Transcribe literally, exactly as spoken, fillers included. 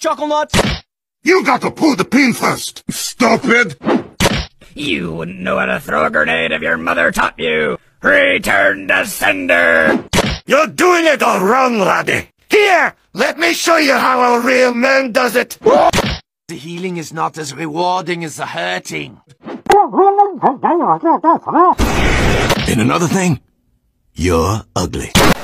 chuckle nuts? You got to pull the pin first, stupid! You wouldn't know how to throw a grenade if your mother taught you. Return to sender! You're doing it all wrong, laddie. Here, let me show you how a real man does it. The healing is not as rewarding as the hurting. And another thing, you're ugly.